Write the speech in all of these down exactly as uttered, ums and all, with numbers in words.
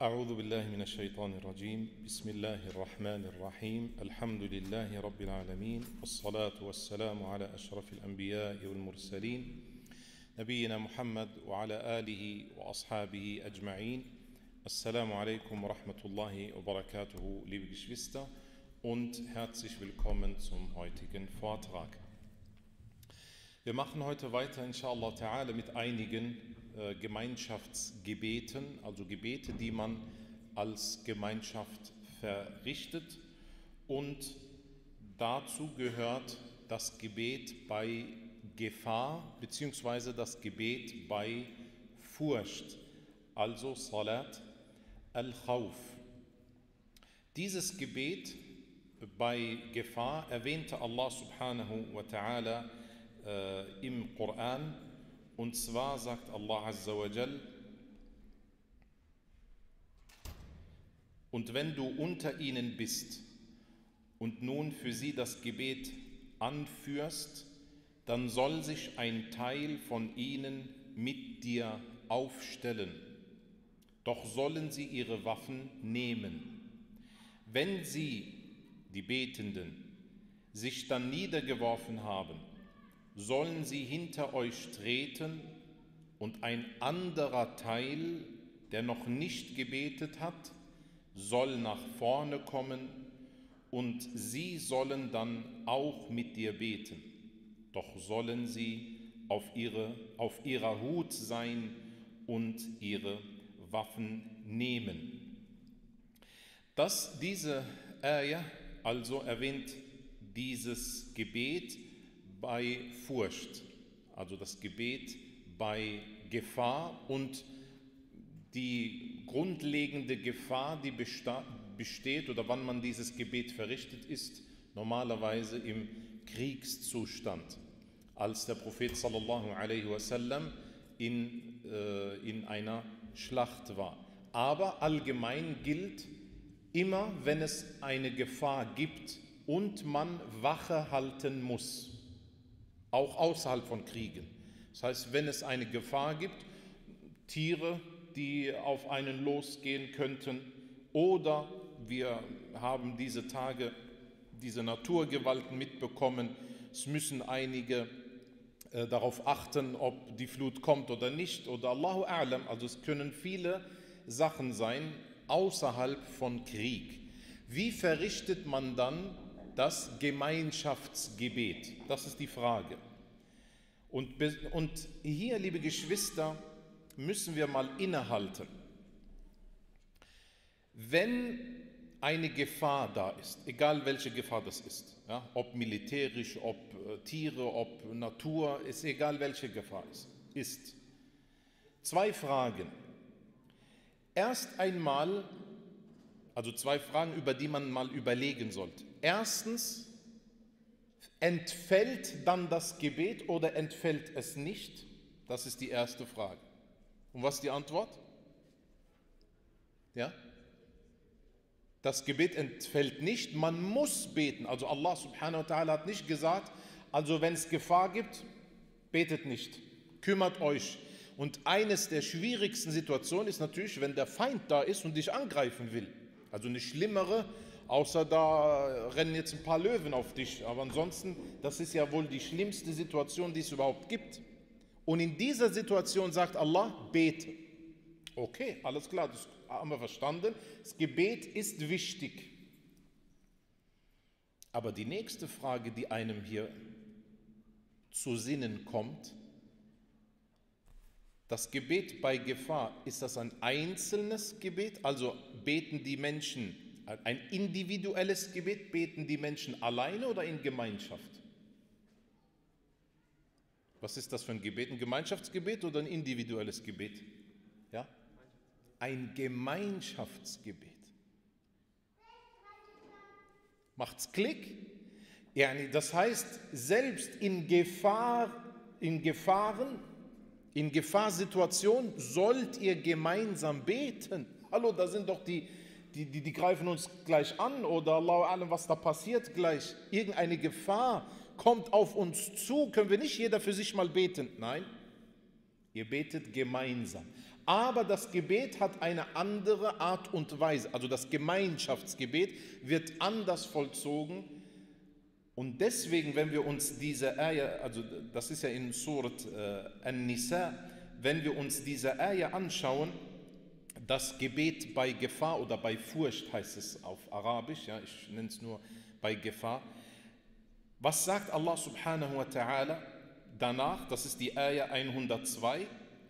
أعوذ بالله من الشيطان الرجيم بسم الله الرحمن الرحيم الحمد لله رب العالمين والصلاة والسلام على أشرف الأنبياء والمرسلين نبينا محمد وعلى آله وأصحابه أجمعين. Assalamu alaikum wa rahmatullahi wa barakatuhu, liebe Geschwister, und herzlich willkommen zum heutigen Vortrag. Wir machen heute weiter, inshallah ta'ala, mit einigen äh, Gemeinschaftsgebeten, also Gebete, die man als Gemeinschaft verrichtet. Und dazu gehört das Gebet bei Gefahr, beziehungsweise das Gebet bei Furcht, also Salat al-Khawf. Dieses Gebet bei Gefahr erwähnte Allah subhanahu wa ta'ala äh, im Koran, und zwar sagt Allah azza wa jal: Und wenn du unter ihnen bist und nun für sie das Gebet anführst, dann soll sich ein Teil von ihnen mit dir aufstellen. Doch sollen sie ihre Waffen nehmen. Wenn sie, die Betenden, sich dann niedergeworfen haben, sollen sie hinter euch treten und ein anderer Teil, der noch nicht gebetet hat, soll nach vorne kommen und sie sollen dann auch mit dir beten. Doch sollen sie auf, ihre, auf ihrer Hut sein und ihre Waffen nehmen. Dass diese Ayah also erwähnt dieses Gebet bei Furcht, also das Gebet bei Gefahr, und die grundlegende Gefahr, die besteht oder wann man dieses Gebet verrichtet, ist normalerweise im Kriegszustand, als der Prophet sallallahu alaihi wasallam in, äh, in einer Schlacht war. Aber allgemein gilt, immer wenn es eine Gefahr gibt und man Wache halten muss, auch außerhalb von Kriegen. Das heißt, wenn es eine Gefahr gibt, Tiere, die auf einen losgehen könnten, oder wir haben diese Tage diese Naturgewalten mitbekommen, es müssen einige äh, darauf achten, ob die Flut kommt oder nicht, oder Allahu A'lam, also es können viele Sachen sein außerhalb von Krieg. Wie verrichtet man dann das Gemeinschaftsgebet? Das ist die Frage. Und, und hier, liebe Geschwister, müssen wir mal innehalten. Wenn eine Gefahr da ist, egal welche Gefahr das ist, ja, ob militärisch, ob äh, Tiere, ob Natur, ist egal welche Gefahr es ist. Zwei Fragen. Erst einmal, also zwei Fragen, über die man mal überlegen sollte. Erstens, entfällt dann das Gebet oder entfällt es nicht? Das ist die erste Frage. Und was ist die Antwort? Ja? Das Gebet entfällt nicht, man muss beten. Also Allah subhanahu wa ta'ala hat nicht gesagt, also wenn es Gefahr gibt, betet nicht, kümmert euch. Und eines der schwierigsten Situationen ist natürlich, wenn der Feind da ist und dich angreifen will. Also eine schlimmere, außer da rennen jetzt ein paar Löwen auf dich. Aber ansonsten, das ist ja wohl die schlimmste Situation, die es überhaupt gibt. Und in dieser Situation sagt Allah, bete. Okay, alles klar, das haben wir verstanden. Das Gebet ist wichtig. Aber die nächste Frage, die einem hier zu Sinnen kommt: Das Gebet bei Gefahr, ist das ein einzelnes Gebet? Also beten die Menschen ein individuelles Gebet, beten die Menschen alleine oder in Gemeinschaft? Was ist das für ein Gebet? Ein Gemeinschaftsgebet oder ein individuelles Gebet? Ja? Ein Gemeinschaftsgebet. Macht's Klick? Ja, das heißt, selbst in Gefahr, in Gefahren, in Gefahrsituationen sollt ihr gemeinsam beten. Hallo, da sind doch die, die, die, die greifen uns gleich an, oder Allahu A'lam, was da passiert gleich. Irgendeine Gefahr kommt auf uns zu, können wir nicht jeder für sich mal beten. Nein, Ihr betet gemeinsam. Aber das Gebet hat eine andere Art und Weise. Also das Gemeinschaftsgebet wird anders vollzogen. Und deswegen, wenn wir uns diese Ayah, also das ist ja in Surat äh, An-Nisa, wenn wir uns diese Ayah anschauen, das Gebet bei Gefahr oder bei Furcht heißt es auf Arabisch, ja, ich nenne es nur bei Gefahr. Was sagt Allah subhanahu wa ta'ala danach? Das ist die Ayah hundertzwei.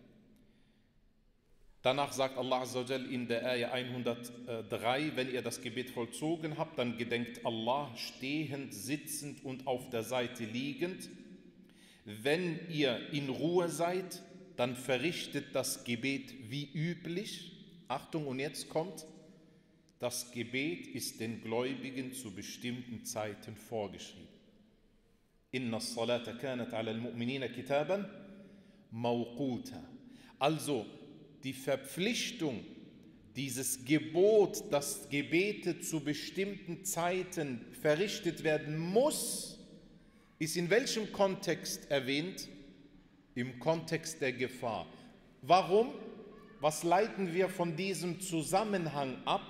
Danach sagt Allah Azza wa Jal in der Ayah hundertdrei, wenn ihr das Gebet vollzogen habt, dann gedenkt Allah stehend, sitzend und auf der Seite liegend. Wenn ihr in Ruhe seid, dann verrichtet das Gebet wie üblich. Achtung, und jetzt kommt, das Gebet ist den Gläubigen zu bestimmten Zeiten vorgeschrieben. Inna as-salata kanat ala al-mu'minina kitaban mawquta. Also die Verpflichtung, dieses Gebot, dass Gebete zu bestimmten Zeiten verrichtet werden muss, ist in welchem Kontext erwähnt? Im Kontext der Gefahr. Warum? Was leiten wir von diesem Zusammenhang ab?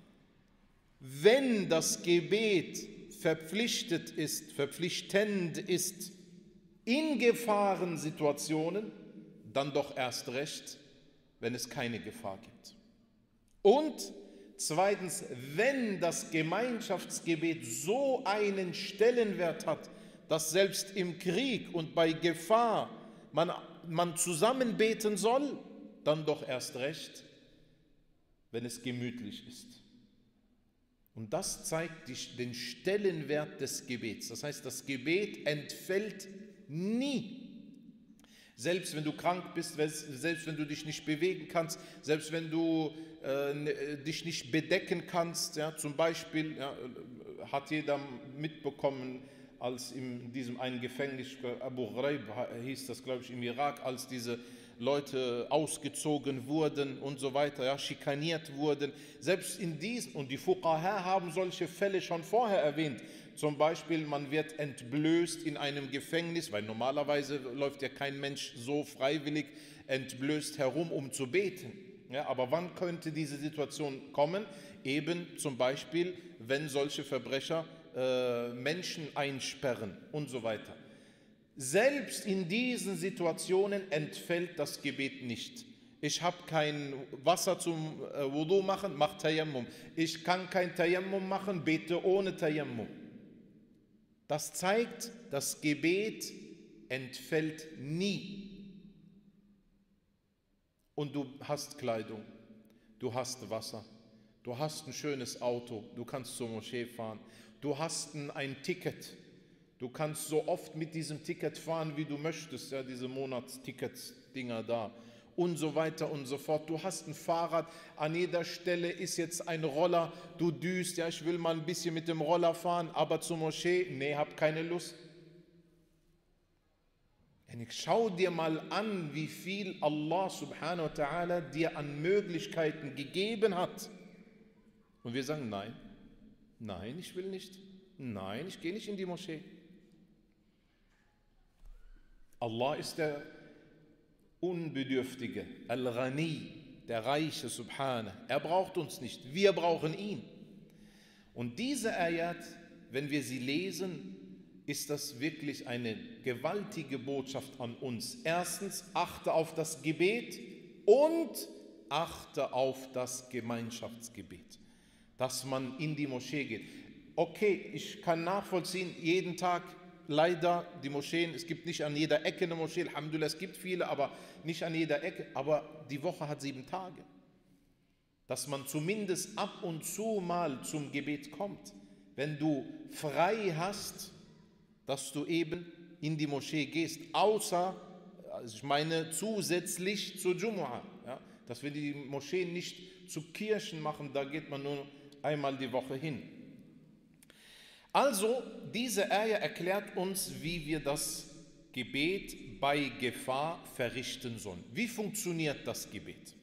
Wenn das Gebet verpflichtet ist, verpflichtend ist in Gefahrensituationen, dann doch erst recht, wenn es keine Gefahr gibt. Und zweitens, wenn das Gemeinschaftsgebet so einen Stellenwert hat, dass selbst im Krieg und bei Gefahr man, man zusammen beten soll, dann doch erst recht, wenn es gemütlich ist. Und das zeigt die, den Stellenwert des Gebets. Das heißt, das Gebet entfällt nie. Selbst wenn du krank bist, selbst wenn du dich nicht bewegen kannst, selbst wenn du äh, dich nicht bedecken kannst, ja, zum Beispiel, ja, hat jeder mitbekommen, als in diesem einen Gefängnis, Abu Ghraib hieß das, glaube ich, im Irak, als diese Leute ausgezogen wurden und so weiter, ja, schikaniert wurden. Selbst in diesen, und die Fuqaha haben solche Fälle schon vorher erwähnt, zum Beispiel, man wird entblößt in einem Gefängnis, weil normalerweise läuft ja kein Mensch so freiwillig entblößt herum, um zu beten. Ja, aber wann könnte diese Situation kommen? Eben zum Beispiel, wenn solche Verbrecher äh, Menschen einsperren und so weiter. Selbst in diesen Situationen entfällt das Gebet nicht. Ich habe kein Wasser zum äh, Wudu machen, mach Tayammum. Ich kann kein Tayammum machen, bete ohne Tayammum. Das zeigt, das Gebet entfällt nie. Und du hast Kleidung, du hast Wasser, du hast ein schönes Auto, du kannst zur Moschee fahren, du hast ein, ein Ticket. Du kannst so oft mit diesem Ticket fahren, wie du möchtest, ja, diese Monatstickets-Dinger da und so weiter und so fort. Du hast ein Fahrrad, an jeder Stelle ist jetzt ein Roller, du düst, ja, ich will mal ein bisschen mit dem Roller fahren, aber zur Moschee, nee, hab keine Lust. Schau dir mal an, wie viel Allah subhanahu wa ta'ala dir an Möglichkeiten gegeben hat. Und wir sagen, nein, nein, ich will nicht, nein, ich gehe nicht in die Moschee. Allah ist der Unbedürftige, Al-Ghani, der Reiche, Subhanahu. Er braucht uns nicht, wir brauchen ihn. Und diese Ayat, wenn wir sie lesen, ist das wirklich eine gewaltige Botschaft an uns. Erstens, achte auf das Gebet und achte auf das Gemeinschaftsgebet, dass man in die Moschee geht. Okay, ich kann nachvollziehen, jeden Tag leider die Moscheen, es gibt nicht an jeder Ecke eine Moschee, Alhamdulillah, es gibt viele, aber nicht an jeder Ecke, aber die Woche hat sieben Tage. Dass man zumindest ab und zu mal zum Gebet kommt, wenn du frei hast, dass du eben in die Moschee gehst, außer, also ich meine zusätzlich zur Jumu'ah, ja, dass wir die Moscheen nicht zu Kirchen machen, da geht man nur einmal die Woche hin. Also, diese Ayah erklärt uns, wie wir das Gebet bei Gefahr verrichten sollen. Wie funktioniert das Gebet?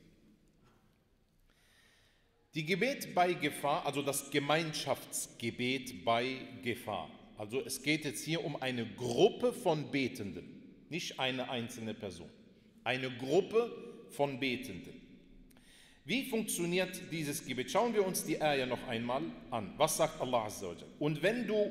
Die Gebet bei Gefahr, also das Gemeinschaftsgebet bei Gefahr. Also es geht jetzt hier um eine Gruppe von Betenden, nicht eine einzelne Person. Eine Gruppe von Betenden. Wie funktioniert dieses Gebet? Schauen wir uns die Ayah noch einmal an. Was sagt Allah Azza wa Jalla? Und wenn du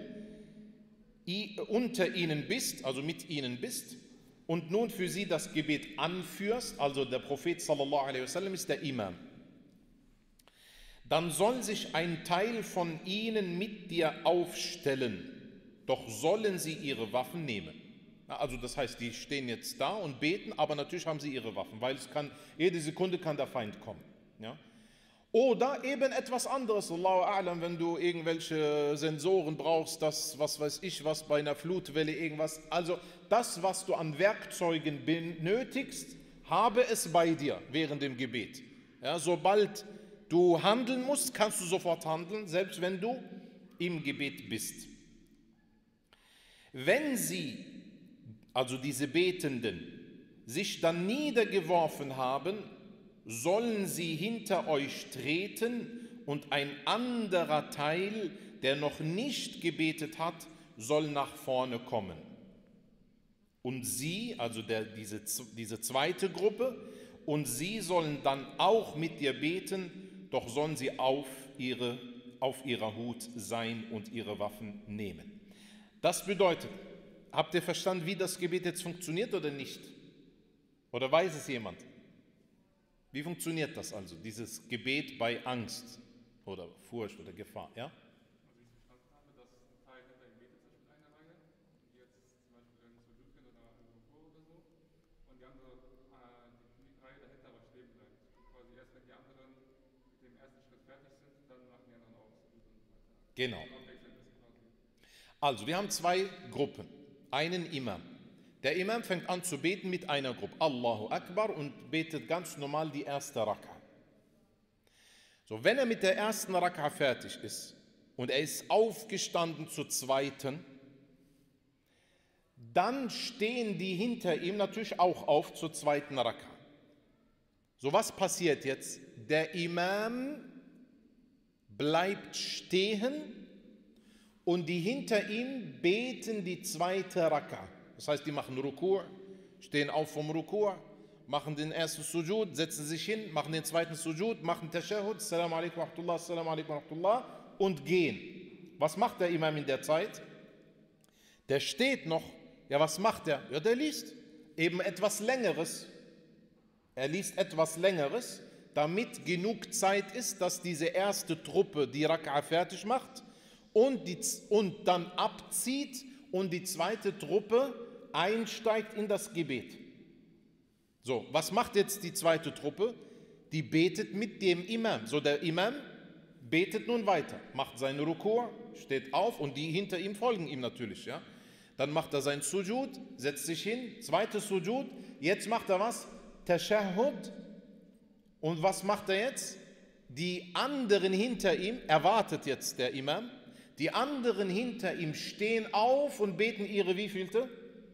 unter ihnen bist, also mit ihnen bist, und nun für sie das Gebet anführst, also der Prophet sallallahu alaihi wasallam ist der Imam, dann soll sich ein Teil von ihnen mit dir aufstellen, doch sollen sie ihre Waffen nehmen. Also das heißt, die stehen jetzt da und beten, aber natürlich haben sie ihre Waffen, weil es kann, jede Sekunde kann der Feind kommen. Ja? Oder eben etwas anderes, Allahu A'lam, wenn du irgendwelche Sensoren brauchst, das, was weiß ich, was bei einer Flutwelle irgendwas, also das, was du an Werkzeugen benötigst, habe es bei dir während dem Gebet. Ja, sobald du handeln musst, kannst du sofort handeln, selbst wenn du im Gebet bist. Wenn sie, also diese Betenden, sich dann niedergeworfen haben, sollen sie hinter euch treten und ein anderer Teil, der noch nicht gebetet hat, soll nach vorne kommen. Und sie, also der, diese, diese zweite Gruppe, und sie sollen dann auch mit dir beten, doch sollen sie auf, ihre, auf ihrer Hut sein und ihre Waffen nehmen. Das bedeutet, habt ihr verstanden, wie das Gebet jetzt funktioniert oder nicht? Oder weiß es jemand? Wie funktioniert das also, dieses Gebet bei Angst oder Furcht oder Gefahr? Ja? Also ich verstanden habe, dass ein Teil hinter ihm betet, zum Beispiel eine Reihe, die jetzt zum Beispiel in Sujud gehen oder in Ruku oder so, und die andere äh, die Reihe dahinter aber stehen bleibt. Quasi erst wenn die anderen mit dem ersten Schritt fertig sind, dann machen die anderen auch Sujud und so weiter. Genau. Abwechselnd ist quasi. Also wir haben zwei Gruppen, einen Imam. Der Imam fängt an zu beten mit einer Gruppe, Allahu Akbar, und betet ganz normal die erste Raka. So, wenn er mit der ersten Raka fertig ist und er ist aufgestanden zur zweiten, dann stehen die hinter ihm natürlich auch auf zur zweiten Raka. So, was passiert jetzt? Der Imam bleibt stehen und die hinter ihm beten die zweite Raka. Das heißt, die machen Ruku', stehen auf vom Ruku', machen den ersten Sujud, setzen sich hin, machen den zweiten Sujud, machen Tashahhud, Assalamu alaikum wa rahmatullah, Assalamu alaikum wa rahmatullah, und gehen. Was macht der Imam in der Zeit? Der steht noch. Ja, was macht er? Ja, der liest eben etwas Längeres. Er liest etwas Längeres, damit genug Zeit ist, dass diese erste Truppe die Raka'a fertig macht und, die, und dann abzieht und die zweite Truppe einsteigt in das Gebet. So, was macht jetzt die zweite Truppe? Die betet mit dem Imam. So, der Imam betet nun weiter, macht seine Ruku', steht auf und die hinter ihm folgen ihm natürlich. Ja? Dann macht er sein Sujud, setzt sich hin, zweites Sujud, jetzt macht er was? Tashahhud. Und was macht er jetzt? Die anderen hinter ihm, erwartet jetzt der Imam, die anderen hinter ihm stehen auf und beten ihre wievielte?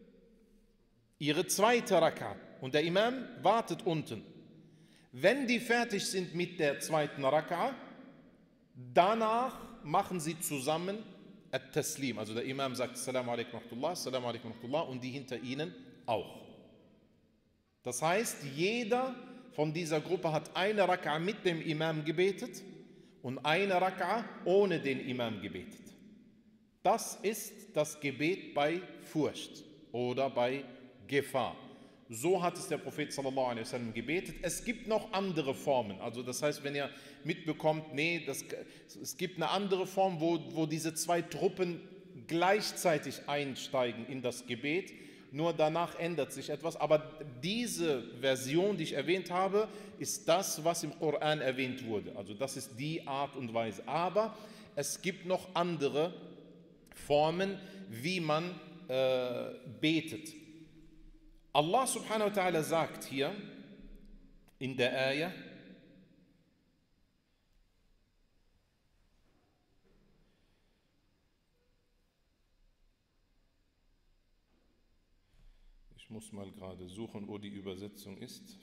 Ihre zweite Raka. Und der Imam wartet unten. Wenn die fertig sind mit der zweiten Raka, danach machen sie zusammen At-Taslim. Also der Imam sagt Assalamu alaikum wa rahmatullah, Assalamu alaikum wa rahmatullah, und die hinter ihnen auch. Das heißt, jeder von dieser Gruppe hat eine Raka mit dem Imam gebetet und eine Raka ohne den Imam gebetet. Das ist das Gebet bei Furcht oder bei Gefahr. So hat es der Prophet sallallahu alaihi wasallam gebetet. Es gibt noch andere Formen. Also das heißt, wenn ihr mitbekommt, nee, das, es gibt eine andere Form, wo, wo diese zwei Truppen gleichzeitig einsteigen in das Gebet. Nur danach ändert sich etwas. Aber diese Version, die ich erwähnt habe, ist das, was im Koran erwähnt wurde. Also das ist die Art und Weise. Aber es gibt noch andere Formen, wie man äh, betet. Allah subhanahu wa ta'ala sagt hier in der Ayah, ich muss mal gerade suchen, wo die Übersetzung ist.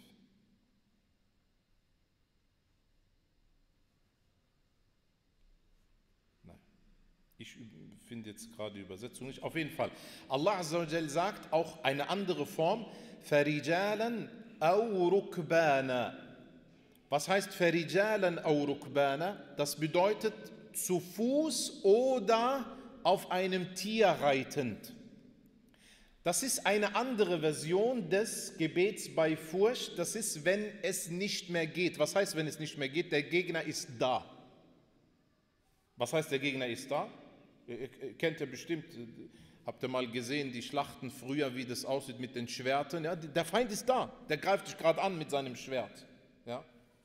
Nein, ich finde jetzt gerade die Übersetzung nicht. Auf jeden Fall, Allah Azza wa Jal sagt auch eine andere Form, فَرِجَالًا au rukbana. Was heißt ferijalan au rukbana? Das bedeutet zu Fuß oder auf einem Tier reitend. Das ist eine andere Version des Gebets bei Furcht. Das ist, wenn es nicht mehr geht. Was heißt, wenn es nicht mehr geht? Der Gegner ist da. Was heißt, der Gegner ist da? Ihr kennt ja bestimmt, habt ihr mal gesehen, die Schlachten früher, wie das aussieht mit den Schwertern. Ja, der Feind ist da, der greift dich gerade an mit seinem Schwert. Ja.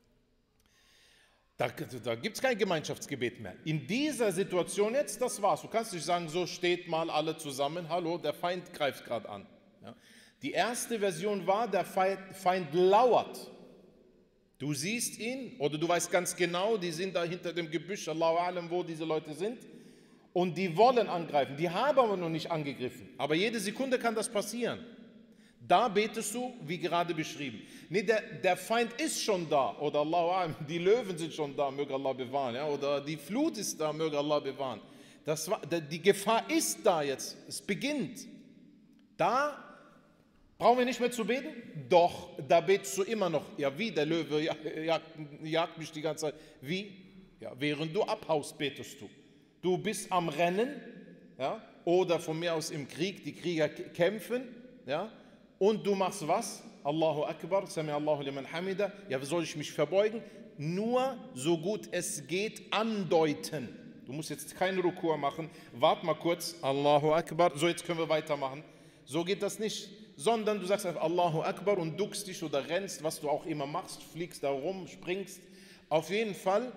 Da, da gibt es kein Gemeinschaftsgebet mehr. In dieser Situation jetzt, das war's. Du kannst nicht sagen, so steht mal alle zusammen, hallo, der Feind greift gerade an. Ja. Die erste Version war, der Feind, Feind lauert. Du siehst ihn oder du weißt ganz genau, die sind da hinter dem Gebüsch, Allahu Alam, wo diese Leute sind. Und die wollen angreifen, die haben aber noch nicht angegriffen. Aber jede Sekunde kann das passieren. Da betest du, wie gerade beschrieben. Nee, der, der Feind ist schon da. Oder Allah, die Löwen sind schon da, möge Allah bewahren. Ja? Oder die Flut ist da, möge Allah bewahren. Das war, die Gefahr ist da jetzt. Es beginnt. Da brauchen wir nicht mehr zu beten? Doch, da betest du immer noch. Ja, wie? Der Löwe jagt, jagt mich die ganze Zeit. Wie? Ja, während du abhaust, betest du. Du bist am Rennen, ja, oder von mir aus im Krieg, die Krieger kämpfen, ja, und du machst was? Allahu Akbar, Sami Allahu liman hamida. Ja, soll ich mich verbeugen? Nur so gut es geht andeuten. Du musst jetzt keinen Rukur machen. Wart mal kurz, Allahu Akbar. So, jetzt können wir weitermachen. So geht das nicht. Sondern du sagst einfach Allahu Akbar und duckst dich oder rennst, was du auch immer machst, fliegst da rum, springst. Auf jeden Fall,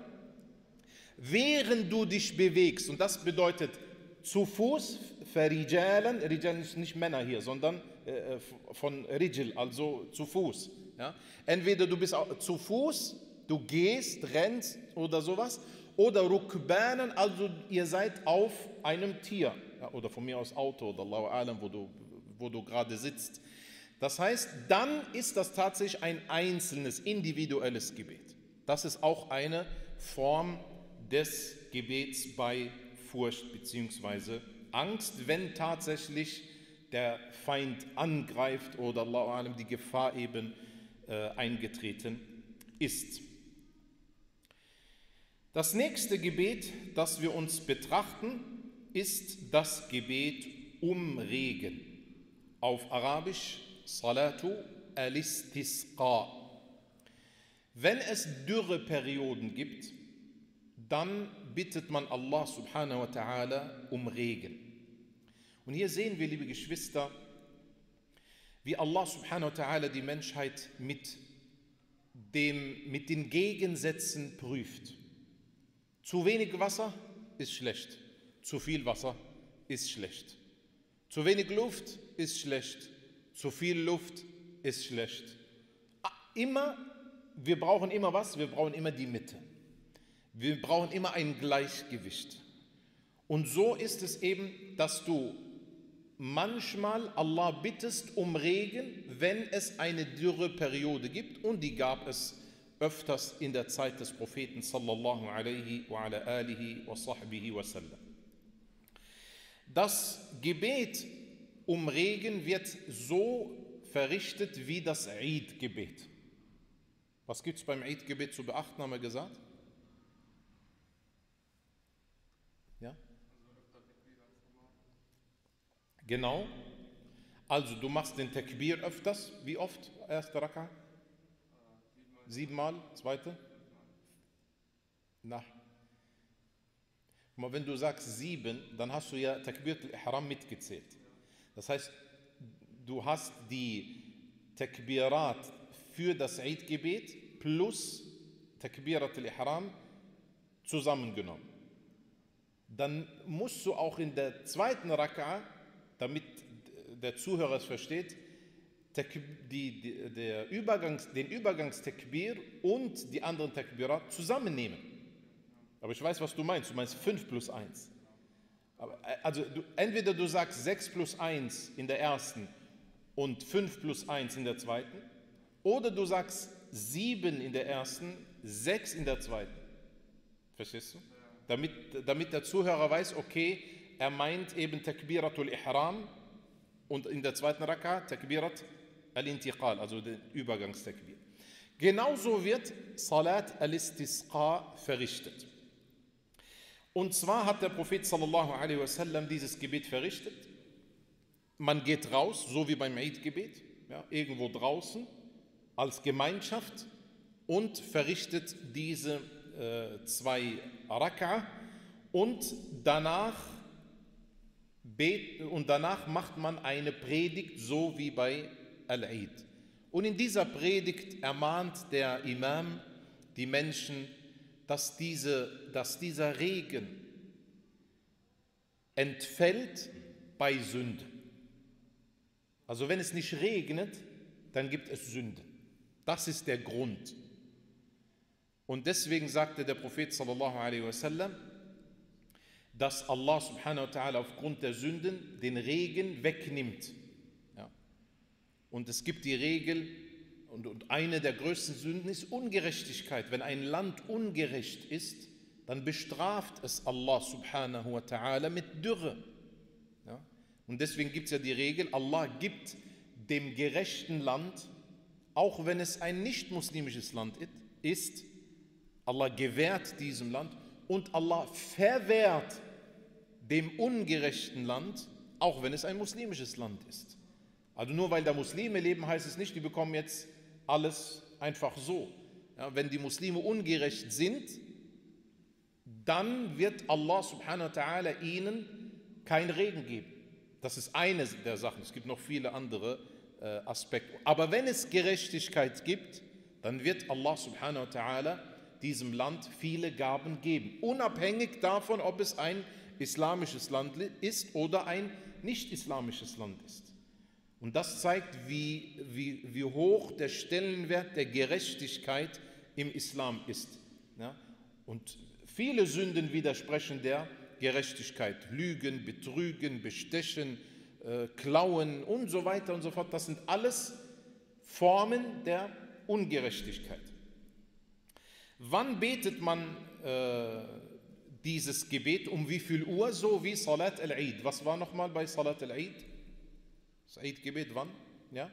während du dich bewegst, und das bedeutet zu Fuß, Ferijalan, Rijal ist nicht Männer hier, sondern äh, von Rijal, also zu Fuß. Ja? Entweder du bist zu Fuß, du gehst, rennst oder sowas, oder Rukbanan, also ihr seid auf einem Tier, ja, oder von mir aus Auto oder Allahu Alam, wo du, wo du gerade sitzt. Das heißt, dann ist das tatsächlich ein einzelnes, individuelles Gebet. Das ist auch eine Form des Gebets bei Furcht bzw. Angst, wenn tatsächlich der Feind angreift oder Allahu Alam die Gefahr eben äh, eingetreten ist. Das nächste Gebet, das wir uns betrachten, ist das Gebet um Regen. Auf Arabisch Salatu al-Istisqa. Wenn es Dürreperioden gibt, dann bittet man Allah subhanahu wa ta'ala um Regen. Und hier sehen wir, liebe Geschwister, wie Allah subhanahu wa ta'ala die Menschheit mit, dem, mit den Gegensätzen prüft. Zu wenig Wasser ist schlecht, zu viel Wasser ist schlecht. Zu wenig Luft ist schlecht, zu viel Luft ist schlecht. Immer, wir brauchen immer was? Wir brauchen immer die Mitte. Wir brauchen immer ein Gleichgewicht. Und so ist es eben, dass du manchmal Allah bittest um Regen, wenn es eine Dürreperiode gibt, und die gab es öfters in der Zeit des Propheten sallallahu alaihi wa ala alihi wa sahbihi wa sallam. Das Gebet um Regen wird so verrichtet wie das Eid-Gebet. Was gibt es beim Eid-Gebet zu beachten, haben wir gesagt? Ja? Genau. Also du machst den Takbir öfters. Wie oft? Erste Raka? Siebenmal. Zweite? Na. Wenn du sagst sieben, dann hast du ja Takbir al-Ihram mitgezählt. Das heißt, du hast die Takbirat für das Eid-Gebet plus Takbirat al-Ihram zusammengenommen. Dann musst du auch in der zweiten Raka'a, damit der Zuhörer es versteht, die, die, der Übergangs, den Übergangstakbir und die anderen Takbirat zusammennehmen. Aber ich weiß, was du meinst. Du meinst fünf plus eins. Aber, also du, entweder du sagst sechs plus eins in der ersten und fünf plus eins in der zweiten, oder du sagst sieben in der ersten, sechs in der zweiten. Verstehst du? Damit, damit der Zuhörer weiß, okay, er meint eben Takbiratul Ihram und in der zweiten Raka Takbirat Al-Intiqal, also der Übergangstakbir. Genauso wird Salat al-Istisqa verrichtet. Und zwar hat der Prophet sallallahu alaihi wasallam dieses Gebet verrichtet. Man geht raus, so wie beim Eid-Gebet, ja, irgendwo draußen als Gemeinschaft und verrichtet diese äh, zwei Rak'a und danach, bet, und danach macht man eine Predigt, so wie bei Al-Eid. Und in dieser Predigt ermahnt der Imam die Menschen, dass, diese, dass dieser Regen entfällt bei Sünde. Also wenn es nicht regnet, dann gibt es Sünde. Das ist der Grund. Und deswegen sagte der Prophet sallallahu alaihi wasallam, dass Allah subhanahu wa ta'ala aufgrund der Sünden den Regen wegnimmt. Ja. Und es gibt die Regel, und, und eine der größten Sünden ist Ungerechtigkeit. Wenn ein Land ungerecht ist, dann bestraft es Allah subhanahu wa ta'ala mit Dürre. Ja. Und deswegen gibt es ja die Regel, Allah gibt dem gerechten Land, auch wenn es ein nicht-muslimisches Land ist, Allah gewährt diesem Land und Allah verwehrt dem ungerechten Land, auch wenn es ein muslimisches Land ist. Also nur weil da Muslime leben, heißt es nicht, die bekommen jetzt alles einfach so. Ja, wenn die Muslime ungerecht sind, dann wird Allah subhanahu wa ta'ala ihnen keinen Regen geben. Das ist eine der Sachen. Es gibt noch viele andere äh, Aspekte. Aber wenn es Gerechtigkeit gibt, dann wird Allah subhanahu wa ta'ala diesem Land viele Gaben geben. Unabhängig davon, ob es ein islamisches Land ist oder ein nicht-islamisches Land ist. Und das zeigt, wie, wie, wie hoch der Stellenwert der Gerechtigkeit im Islam ist. Ja? Und viele Sünden widersprechen der Gerechtigkeit. Lügen, Betrügen, Bestechen, äh, Klauen und so weiter und so fort. Das sind alles Formen der Ungerechtigkeit. Wann betet man äh, dieses Gebet? Um wie viel Uhr? So wie Salat al-Eid. Was war nochmal bei Salat al-Eid? Das Eid-Gebet wann? Ja?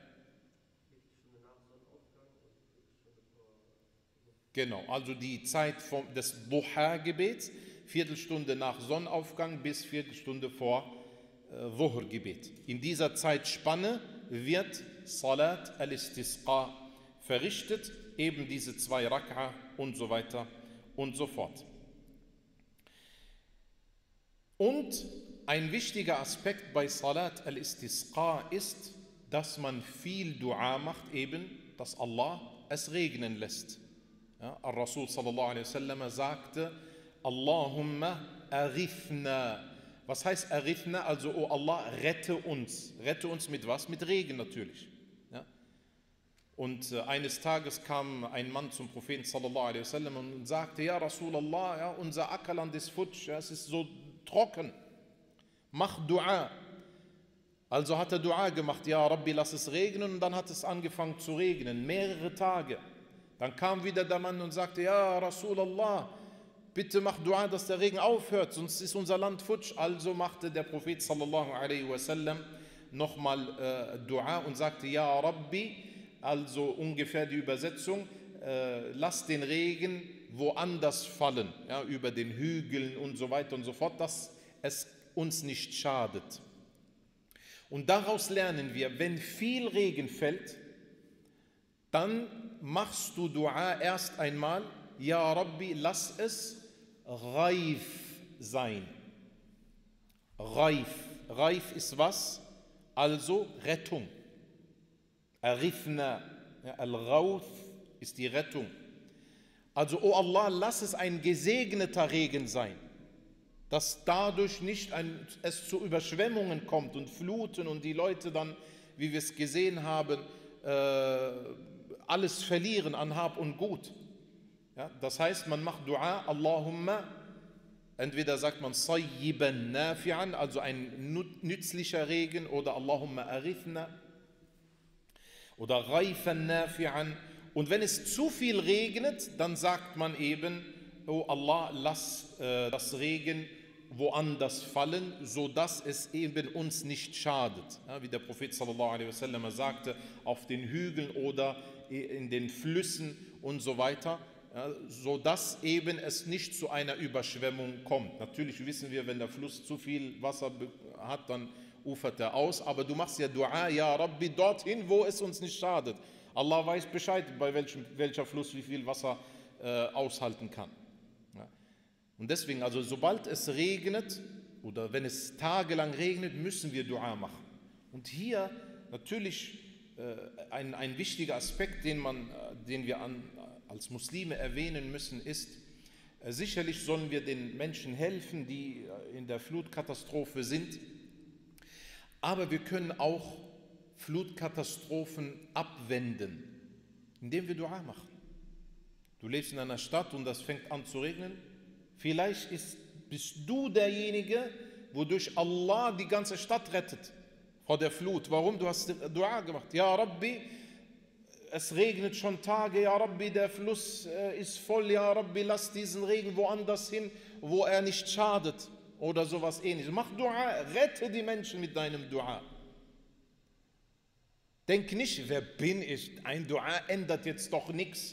Genau, also die Zeit vom, des Duha-Gebets, Viertelstunde nach Sonnenaufgang bis Viertelstunde vor äh, Dhuhr-Gebet. In dieser Zeitspanne wird Salat al-Istisqa verrichtet, eben diese zwei Rak'a und so weiter und so fort. Und ein wichtiger Aspekt bei Salat al-Istisqa ist, dass man viel Dua macht, eben, dass Allah es regnen lässt. Ja, Al-Rasul sallallahu alaihi wasallam sagte, Allahumma arifna. Was heißt arifna? Also, oh Allah, rette uns. Rette uns mit was? Mit Regen natürlich. Ja? Und äh, eines Tages kam ein Mann zum Propheten sallallahu alaihi wasallam und sagte, ja Rasulallah, ja, unser Ackerland ist futsch, ja, es ist so trocken. Mach Dua. Also hat er Dua gemacht, ja Rabbi, lass es regnen, und dann hat es angefangen zu regnen, mehrere Tage. Dann kam wieder der Mann und sagte, ja Rasulallah, bitte mach Dua, dass der Regen aufhört, sonst ist unser Land futsch. Also machte der Prophet sallallahu alaihi wasallam nochmal äh, Dua und sagte, ja Rabbi, also ungefähr die Übersetzung, äh, lass den Regen woanders fallen, ja, über den Hügeln und so weiter und so fort, dass es uns nicht schadet. Und daraus lernen wir, wenn viel Regen fällt, dann machst du Dua erst einmal, ja Rabbi, lass es reif sein. Reif. Reif ist was? Also Rettung. Arifna, ja, Al-Ghawth ist die Rettung. Also, oh Allah, lass es ein gesegneter Regen sein, dass dadurch nicht ein, es zu Überschwemmungen kommt und Fluten und die Leute dann, wie wir es gesehen haben, äh, alles verlieren an Hab und Gut. Ja, das heißt, man macht Dua, Allahumma, entweder sagt man Sayyiban nafi'an, also ein nützlicher Regen, oder Allahumma arifna, oder Raifan nafi'an. Und wenn es zu viel regnet, dann sagt man eben, oh Allah, lass äh, das Regen woanders fallen, sodass es eben uns nicht schadet. Ja, wie der Prophet sallallahu alaihi wasallam sagte, auf den Hügeln oder in den Flüssen und so weiter, ja, sodass eben es nicht zu einer Überschwemmung kommt. Natürlich wissen wir, wenn der Fluss zu viel Wasser hat, dann ufert er aus, aber du machst ja Dua, ja Rabbi, dorthin, wo es uns nicht schadet. Allah weiß Bescheid, bei welchem, welcher Fluss wie viel Wasser äh, aushalten kann. Ja. Und deswegen, also sobald es regnet oder wenn es tagelang regnet, müssen wir Dua machen. Und hier natürlich äh, ein, ein wichtiger Aspekt, den, man, den wir an, als Muslime erwähnen müssen, ist, äh, sicherlich sollen wir den Menschen helfen, die in der Flutkatastrophe sind, aber wir können auch Flutkatastrophen abwenden, indem wir Dua machen. Du lebst in einer Stadt und das fängt an zu regnen. Vielleicht ist, bist du derjenige, wodurch Allah die ganze Stadt rettet vor der Flut. Warum? Du hast Dua gemacht. Ja Rabbi, es regnet schon Tage. Ja Rabbi, der Fluss ist voll. Ja Rabbi, lass diesen Regen woanders hin, wo er nicht schadet. Oder sowas ähnliches. Mach Dua, rette die Menschen mit deinem Dua. Denk nicht, wer bin ich? Ein Dua ändert jetzt doch nichts.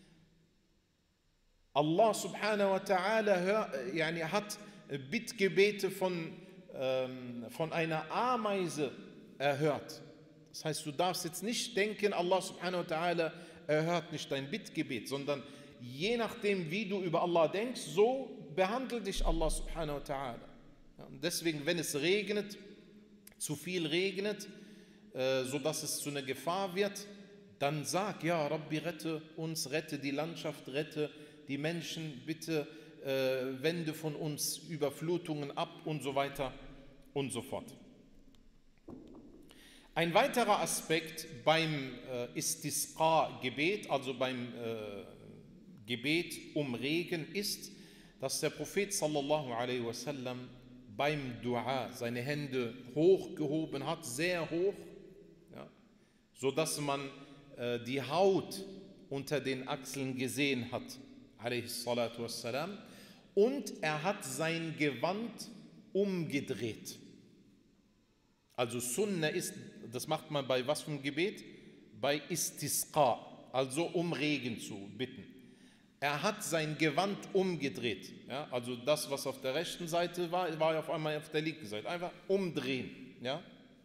Allah subhanahu wa ta'ala yani, hat Bittgebete von, ähm, von einer Ameise erhört. Das heißt, du darfst jetzt nicht denken, Allah subhanahu wa ta'ala erhört nicht dein Bittgebet, sondern je nachdem, wie du über Allah denkst, so behandelt dich Allah subhanahu wa ta'ala. Ja, und deswegen, wenn es regnet, zu viel regnet, äh, sodass es zu einer Gefahr wird, dann sag, ja Rabbi, rette uns, rette die Landschaft, rette die Menschen, bitte äh, wende von uns Überflutungen ab und so weiter und so fort. Ein weiterer Aspekt beim äh, Istisqa-Gebet, also beim äh, Gebet um Regen, ist, dass der Prophet sallallahu alaihi wasallam beim Dua seine Hände hochgehoben hat, sehr hoch, ja, sodass man äh, die Haut unter den Achseln gesehen hat, alaihi salatu wassalam, und er hat sein Gewand umgedreht. Also Sunna ist, das macht man bei was für einem Gebet? Bei Istisqa, also um Regen zu bitten. Er hat sein Gewand umgedreht. Ja, also das, was auf der rechten Seite war, war auf einmal auf der linken Seite. Einfach umdrehen. Ja.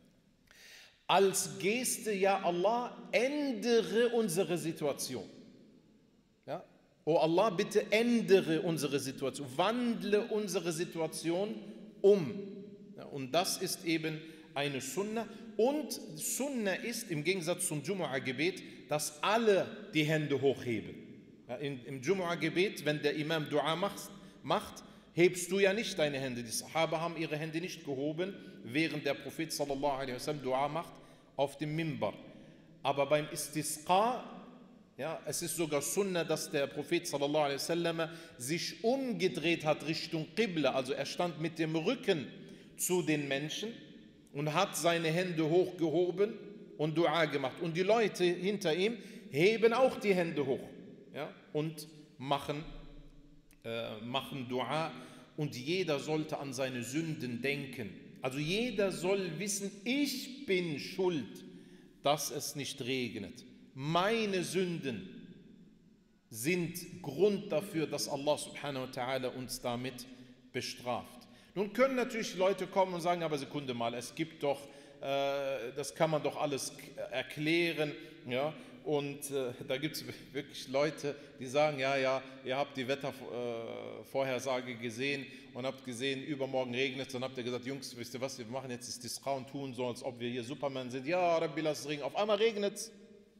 Als Geste, ja Allah, ändere unsere Situation. Ja. Oh Allah, bitte ändere unsere Situation. Wandle unsere Situation um. Ja, und das ist eben eine Sunna. Und Sunna ist im Gegensatz zum Jumu'ah-Gebet, dass alle die Hände hochheben. Ja, in, Im Jumu'ah-Gebet, wenn der Imam Dua macht, macht, hebst du ja nicht deine Hände. Die Sahaba haben ihre Hände nicht gehoben, während der Prophet sallallahu alaihi wasallam Dua macht auf dem Mimbar. Aber beim Istisqa, ja, es ist sogar Sunna, dass der Prophet sallallahu alaihi wasallam sich umgedreht hat Richtung Qibla. Also er stand mit dem Rücken zu den Menschen und hat seine Hände hochgehoben und Dua gemacht. Und die Leute hinter ihm heben auch die Hände hoch. Ja, und machen, äh, machen Dua, und jeder sollte an seine Sünden denken. Also jeder soll wissen, ich bin schuld, dass es nicht regnet. Meine Sünden sind Grund dafür, dass Allah subhanahu wa ta'ala uns damit bestraft. Nun können natürlich Leute kommen und sagen, aber Sekunde mal, es gibt doch, äh, das kann man doch alles erklären, ja. Und äh, da gibt es wirklich Leute, die sagen, ja, ja, ihr habt die Wettervorhersage äh, gesehen und habt gesehen, übermorgen regnet es. Dann habt ihr gesagt, Jungs, wisst ihr was, wir machen jetzt Istisqa und tun so, als ob wir hier Superman sind. Ja, Rabbi, lass es regnen. Auf einmal regnet es.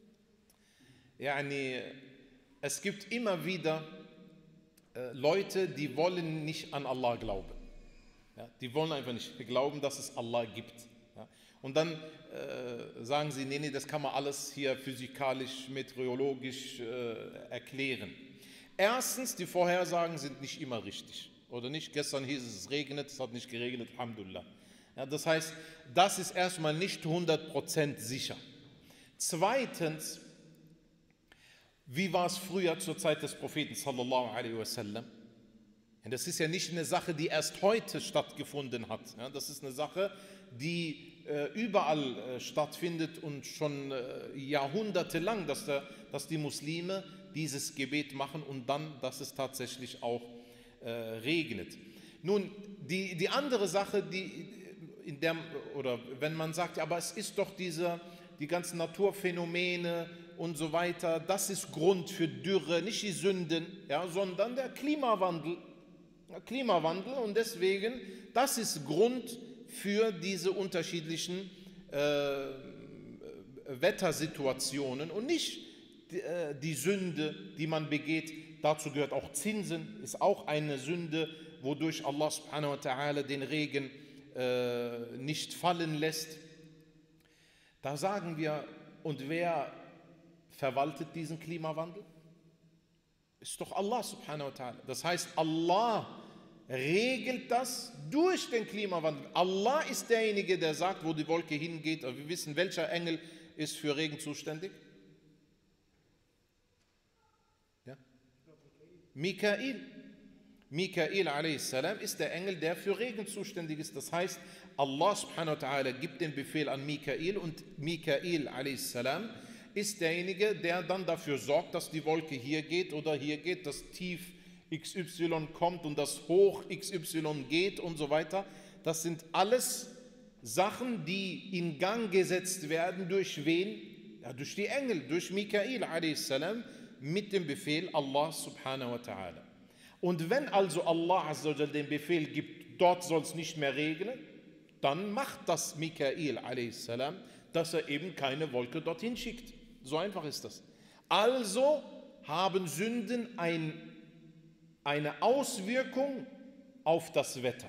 Yani, es gibt immer wieder äh, Leute, die wollen nicht an Allah glauben. Ja, die wollen einfach nicht glauben, dass es Allah gibt. Ja. Und dann äh, sagen sie, nee, nee, das kann man alles hier physikalisch, meteorologisch äh, erklären. Erstens, die Vorhersagen sind nicht immer richtig. Oder nicht? Gestern hieß es, es regnet, es hat nicht geregnet, Alhamdulillah. Ja, das heißt, das ist erstmal nicht hundert Prozent sicher. Zweitens, wie war es früher zur Zeit des Propheten sallallahu alaihi wasallam? Das ist ja nicht eine Sache, die erst heute stattgefunden hat. Ja, das ist eine Sache, die äh, überall äh, stattfindet und schon äh, jahrhundertelang, dass, der, dass die Muslime dieses Gebet machen und dann, dass es tatsächlich auch äh, regnet. Nun, die, die andere Sache, die in der, oder wenn man sagt, ja, aber es ist doch diese, die ganzen Naturphänomene und so weiter, das ist Grund für Dürre, nicht die Sünden, ja, sondern der Klimawandel. Klimawandel und deswegen, das ist Grund für diese unterschiedlichen äh, Wettersituationen und nicht die, äh, die Sünde, die man begeht. Dazu gehört auch Zinsen, ist auch eine Sünde, wodurch Allah subhanahu wa ta'ala den Regen äh, nicht fallen lässt. Da sagen wir, und wer verwaltet diesen Klimawandel? Ist doch Allah subhanahu wa ta'ala. Das heißt, Allah regelt das durch den Klimawandel. Allah ist derjenige, der sagt, wo die Wolke hingeht. Wir wissen, welcher Engel ist für Regen zuständig? Ja? Mikael. Mikael a s. ist der Engel, der für Regen zuständig ist. Das heißt, Allah subhanahu wa ta'ala gibt den Befehl an Mikael und Mikael a s. ist derjenige, der dann dafür sorgt, dass die Wolke hier geht oder hier geht, dass tief X Y kommt und das hoch X Y geht und so weiter. Das sind alles Sachen, die in Gang gesetzt werden durch wen? Ja, durch die Engel, durch Mikael a s. mit dem Befehl Allah subhanahu wa ta'ala. Und wenn also Allah azza wa jal den Befehl gibt, dort soll es nicht mehr regnen, dann macht das Mikael a s., dass er eben keine Wolke dorthin schickt. So einfach ist das. Also haben Sünden ein, eine Auswirkung auf das Wetter.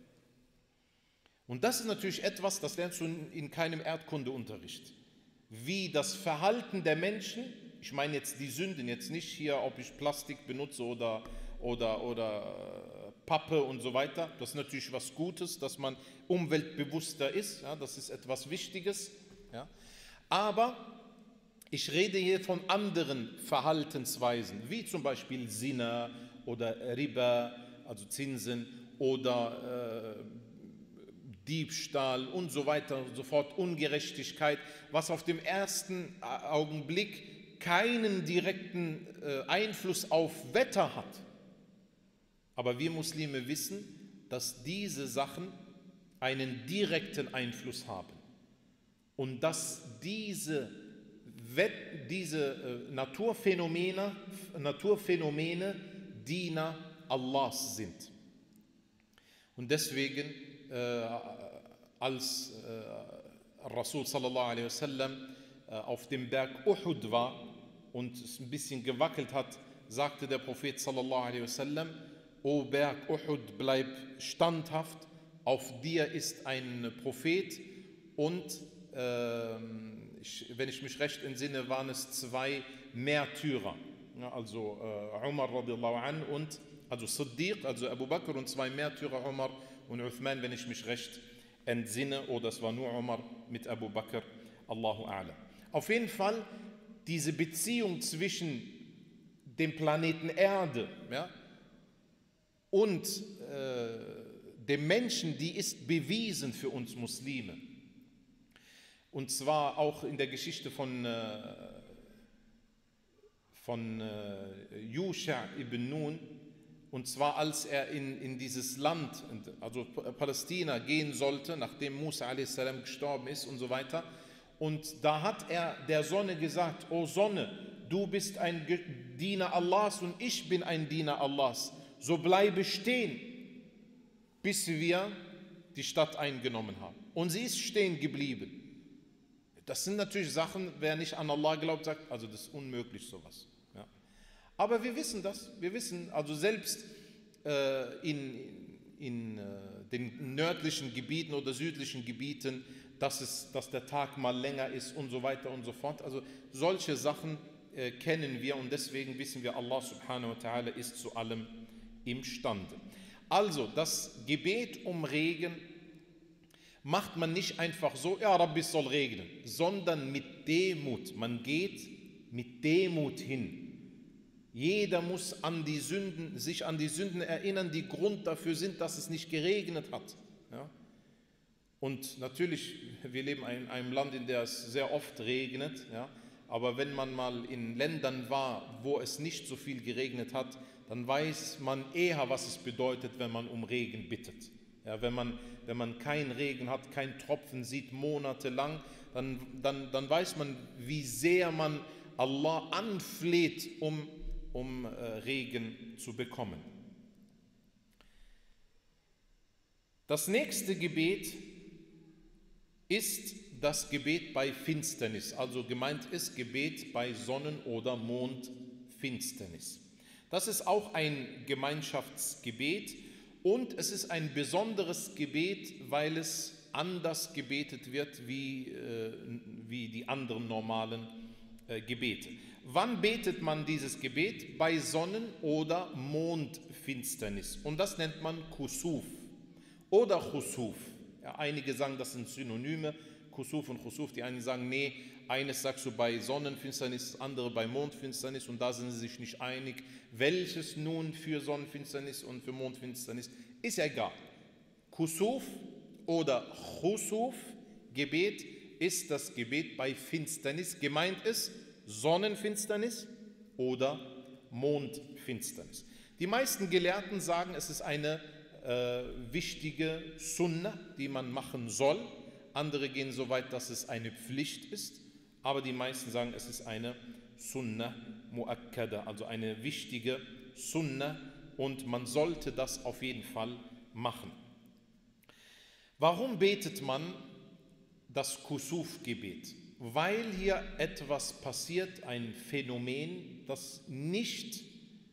Und das ist natürlich etwas, das lernst du in keinem Erdkundeunterricht. Wie das Verhalten der Menschen, ich meine jetzt die Sünden, jetzt nicht hier, ob ich Plastik benutze oder, oder, oder Pappe und so weiter. Das ist natürlich was Gutes, dass man umweltbewusster ist. Ja, das ist etwas Wichtiges. Ja. Aber ich rede hier von anderen Verhaltensweisen, wie zum Beispiel Zina oder Riba, also Zinsen, oder äh, Diebstahl und so weiter und so fort, Ungerechtigkeit, was auf dem ersten Augenblick keinen direkten äh, Einfluss auf Wetter hat. Aber wir Muslime wissen, dass diese Sachen einen direkten Einfluss haben und dass diese, Wett, diese äh, Naturphänomene, Naturphänomene Diener Allahs sind. Und deswegen, äh, als äh, Rasul sallallahu alaihi wasallam äh, auf dem Berg Uhud war und es ein bisschen gewackelt hat, sagte der Prophet sallallahu alaihi wasallam: O Berg Uhud, bleib standhaft, auf dir ist ein Prophet und äh, ich, wenn ich mich recht entsinne, waren es zwei Märtyrer, ja, also äh, Umar radiallahu an und also Siddiq, also Abu Bakr und zwei Märtyrer, Umar und Uthman, wenn ich mich recht entsinne, oder es war nur Umar mit Abu Bakr, Allahu A'lam. Auf jeden Fall, diese Beziehung zwischen dem Planeten Erde, ja, und äh, dem Menschen, die ist bewiesen für uns Muslime. Und zwar auch in der Geschichte von, äh, von äh, Yusha ibn Nun, und zwar als er in, in dieses Land, also Palästina, gehen sollte, nachdem Musa a s. gestorben ist und so weiter. Und da hat er der Sonne gesagt: O Sonne, du bist ein Diener Allahs und ich bin ein Diener Allahs. So bleibe stehen, bis wir die Stadt eingenommen haben. Und sie ist stehen geblieben. Das sind natürlich Sachen, wer nicht an Allah glaubt, sagt, also das ist unmöglich sowas. Ja. Aber wir wissen das, wir wissen, also selbst äh, in, in äh, den nördlichen Gebieten oder südlichen Gebieten, dass, es, dass der Tag mal länger ist und so weiter und so fort. Also solche Sachen äh, kennen wir und deswegen wissen wir, Allah subhanahu wa ta'ala ist zu allem imstande. Also das Gebet um Regen macht man nicht einfach so, ja Rabbi, es soll regnen, sondern mit Demut. Man geht mit Demut hin. Jeder muss an die Sünden, sich an die Sünden erinnern, die Grund dafür sind, dass es nicht geregnet hat. Ja? Und natürlich, wir leben in einem Land, in dem es sehr oft regnet, ja? Aber wenn man mal in Ländern war, wo es nicht so viel geregnet hat, dann weiß man eher, was es bedeutet, wenn man um Regen bittet. Ja, wenn man, wenn man keinen Regen hat, keinen Tropfen sieht, monatelang, dann, dann, dann weiß man, wie sehr man Allah anfleht, um, um äh, Regen zu bekommen. Das nächste Gebet ist das Gebet bei Finsternis, also gemeint ist Gebet bei Sonnen- oder Mondfinsternis. Das ist auch ein Gemeinschaftsgebet und es ist ein besonderes Gebet, weil es anders gebetet wird wie, äh, wie die anderen normalen äh, Gebete. Wann betet man dieses Gebet? Bei Sonnen- oder Mondfinsternis und das nennt man Kusuf oder Chusuf. Ja, einige sagen, das sind Synonyme, Kusuf und Chusuf. Die einen sagen, nee, eines sagst du bei Sonnenfinsternis, das andere bei Mondfinsternis und da sind sie sich nicht einig, welches nun für Sonnenfinsternis und für Mondfinsternis, ist ja egal. Kusuf oder Chusuf, Gebet, ist das Gebet bei Finsternis. Gemeint ist Sonnenfinsternis oder Mondfinsternis. Die meisten Gelehrten sagen, es ist eine äh, wichtige Sunna, die man machen soll. Andere gehen so weit, dass es eine Pflicht ist, aber die meisten sagen, es ist eine Sunna muakkada, also eine wichtige Sunna und man sollte das auf jeden Fall machen. Warum betet man das Kusuf-Gebet? Weil hier etwas passiert, ein Phänomen, das nicht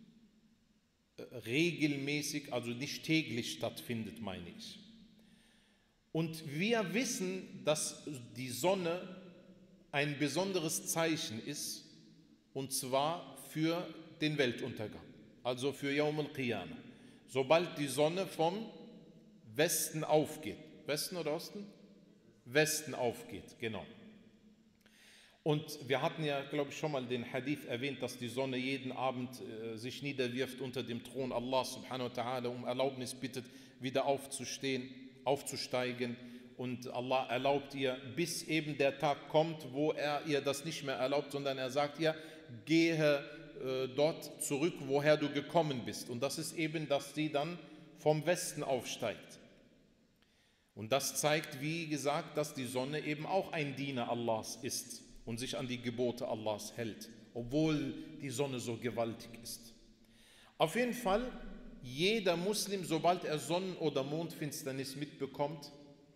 regelmäßig, also nicht täglich stattfindet, meine ich. Und wir wissen, dass die Sonne ein besonderes Zeichen ist, und zwar für den Weltuntergang, also für Yawm al-Qiyamah. Sobald die Sonne vom Westen aufgeht, Westen oder Osten? Westen aufgeht, genau. Und wir hatten ja, glaube ich, schon mal den Hadith erwähnt, dass die Sonne jeden Abend äh, sich niederwirft unter dem Thron Allah subhanahu wa ta'ala, um Erlaubnis bittet, wieder aufzustehen, aufzusteigen. Und Allah erlaubt ihr, bis eben der Tag kommt, wo er ihr das nicht mehr erlaubt, sondern er sagt ihr, gehe äh, dort zurück, woher du gekommen bist. Und das ist eben, dass sie dann vom Westen aufsteigt. Und das zeigt, wie gesagt, dass die Sonne eben auch ein Diener Allahs ist und sich an die Gebote Allahs hält, obwohl die Sonne so gewaltig ist. Auf jeden Fall, jeder Muslim, sobald er Sonnen- oder Mondfinsternis mitbekommt,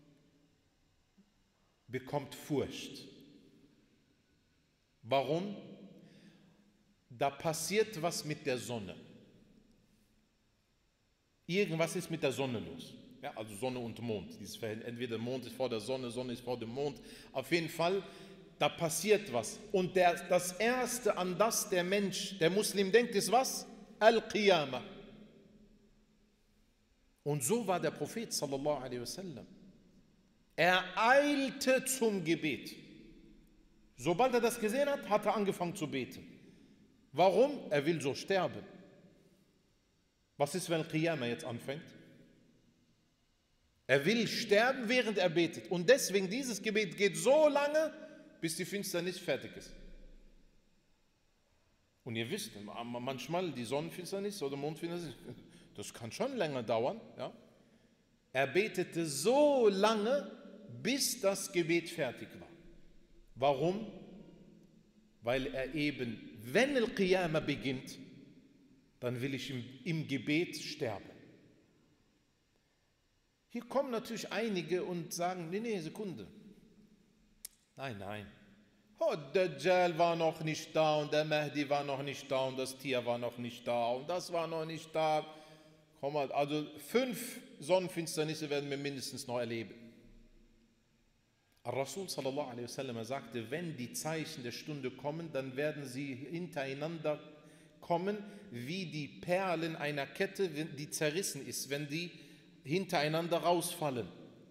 bekommt Furcht. Warum? Da passiert was mit der Sonne. Irgendwas ist mit der Sonne los. Ja, also Sonne und Mond. Dieses Verhältnis, entweder Mond ist vor der Sonne, Sonne ist vor dem Mond. Auf jeden Fall, da passiert was. Und der, das Erste, an das der Mensch, der Muslim denkt, ist was? Al-Qiyamah. Und so war der Prophet sallallahu alaihi wasallam. Er eilte zum Gebet. Sobald er das gesehen hat, hat er angefangen zu beten. Warum? Er will so sterben. Was ist, wenn Qiyamah jetzt anfängt? Er will sterben, während er betet. Und deswegen, dieses Gebet geht so lange, bis die Finsternis fertig ist. Und ihr wisst, manchmal die Sonnenfinsternis oder Mondfinsternis, das kann schon länger dauern. Ja? Er betete so lange, bis das Gebet fertig war. Warum? Weil er eben, wenn Al-Qiyamah beginnt, dann will ich im, im Gebet sterben. Hier kommen natürlich einige und sagen, nee, nee, Sekunde. Nein, nein. Oh, Dajjal war noch nicht da und der Mahdi war noch nicht da und das Tier war noch nicht da und das war noch nicht da. Komm mal, also fünf Sonnenfinsternisse werden wir mindestens noch erleben. Rasul sallallahu alaihi wasallam sagte, wenn die Zeichen der Stunde kommen, dann werden sie hintereinander kommen, wie die Perlen einer Kette, die zerrissen ist, wenn die hintereinander rausfallen.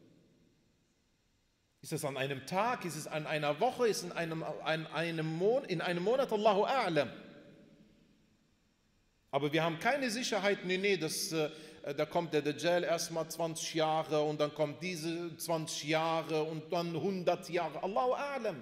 Ist es an einem Tag, ist es an einer Woche, ist es in einem, an einem Monat, in einem Monat, Allahu a'lam. Aber wir haben keine Sicherheit, nee, nee, das, äh, da kommt der Dajjal erstmal zwanzig Jahre und dann kommt diese zwanzig Jahre und dann hundert Jahre. Allahu a'lam.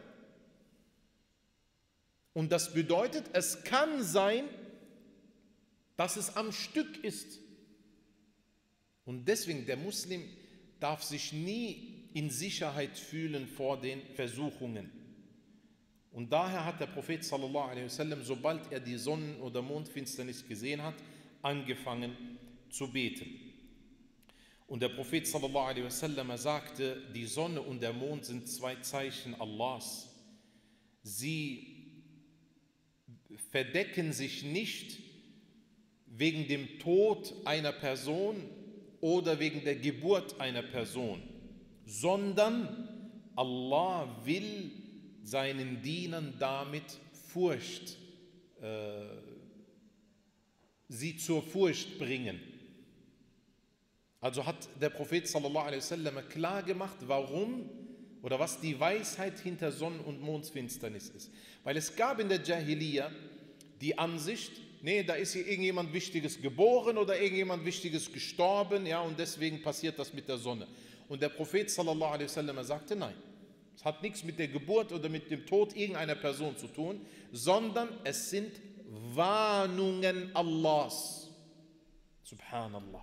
Und das bedeutet, es kann sein, dass es am Stück ist. Und deswegen, der Muslim darf sich nie in Sicherheit fühlen vor den Versuchungen. Und daher hat der Prophet sallallahu alaihi wasallam, sobald er die Sonnen- oder Mondfinsternis gesehen hat, angefangen zu beten. Und der Prophet sallallahu alaihi wasallam sagte, die Sonne und der Mond sind zwei Zeichen Allahs. Sie verdecken sich nicht wegen dem Tod einer Person oder wegen der Geburt einer Person, sondern Allah will seinen Dienern damit Furcht, äh, sie zur Furcht bringen. Also hat der Prophet sallallahu alaihi wasallam klar gemacht, warum oder was die Weisheit hinter Sonnen- und Mondfinsternis ist. Weil es gab in der Jahiliya die Ansicht, nee, da ist hier irgendjemand Wichtiges geboren oder irgendjemand Wichtiges gestorben, ja, und deswegen passiert das mit der Sonne. Und der Prophet sallallahu alaihi wasallam sagte, nein, es hat nichts mit der Geburt oder mit dem Tod irgendeiner Person zu tun, sondern es sind Warnungen Allahs. Subhanallah.